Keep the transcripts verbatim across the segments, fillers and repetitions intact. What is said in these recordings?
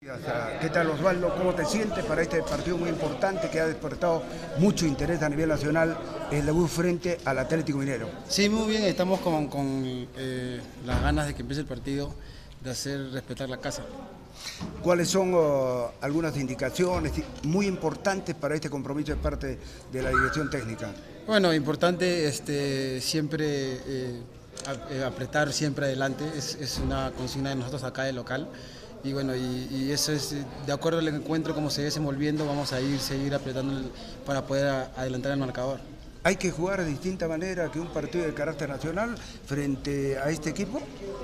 ¿Qué tal, Osvaldo? ¿Cómo te sientes para este partido muy importante que ha despertado mucho interés a nivel nacional, el debut frente al Atlético Minero? Sí, muy bien, estamos con, con eh, las ganas de que empiece el partido, de hacer respetar la casa. ¿Cuáles son uh, algunas indicaciones muy importantes para este compromiso de parte de la dirección técnica? Bueno, importante este, siempre eh, apretar siempre adelante, es, es una consigna de nosotros acá de local. Y bueno, y, y eso es, de acuerdo al encuentro, como se ve desenvolviendo, vamos a ir, seguir apretando el, para poder a, adelantar el marcador. ¿Hay que jugar de distinta manera que un partido de carácter nacional frente a este equipo?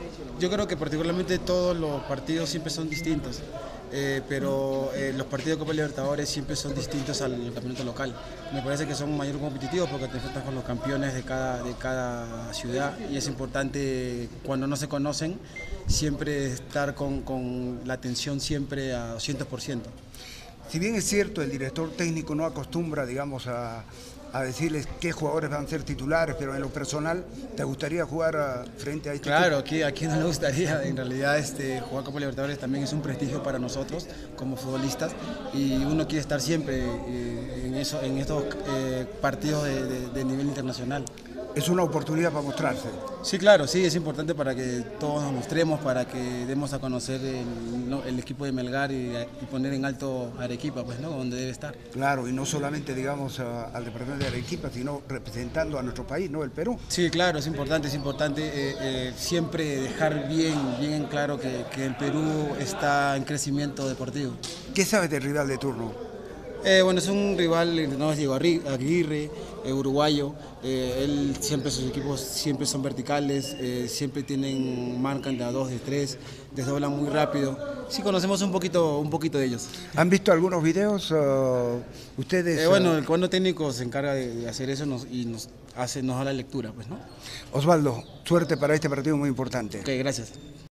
Yo creo que particularmente todos los partidos siempre son distintos, eh, pero eh, los partidos de Copa Libertadores siempre son distintos al campeonato local. Me parece que son mayor competitivos porque te enfrentas con los campeones de cada, de cada ciudad y es importante cuando no se conocen siempre estar con, con la atención siempre a doscientos por ciento. Si bien es cierto, el director técnico no acostumbra, digamos, a, a decirles qué jugadores van a ser titulares, pero en lo personal, ¿te gustaría jugar a, frente a este Claro, equipo? aquí, aquí no le gustaría. En realidad, este, jugar Copa Libertadores también es un prestigio para nosotros como futbolistas y uno quiere estar siempre eh, en, eso, en estos eh, partidos de, de, de nivel internacional. Es una oportunidad para mostrarse. Sí, claro, sí, es importante para que todos nos mostremos, para que demos a conocer el, ¿no? el equipo de Melgar y, y poner en alto a Arequipa, pues, ¿no? Donde debe estar. Claro, y no solamente, digamos, a, al departamento de Arequipa, sino representando a nuestro país, ¿no? El Perú. Sí, claro, es importante, es importante eh, eh, siempre dejar bien, bien en claro que, que el Perú está en crecimiento deportivo. ¿Qué sabes del rival de turno? Eh, bueno, es un rival, no es Diego Aguirre, eh, uruguayo, eh, él siempre, sus equipos siempre son verticales, eh, siempre tienen, marcan de a dos, de tres, desdoblan muy rápido. Sí conocemos un poquito, un poquito de ellos. ¿Han visto algunos videos uh, ustedes? Eh, bueno, el comando técnico se encarga de, de hacer eso nos, y nos hace, nos da la lectura, pues, ¿no? Osvaldo, suerte para este partido muy importante. Ok, gracias.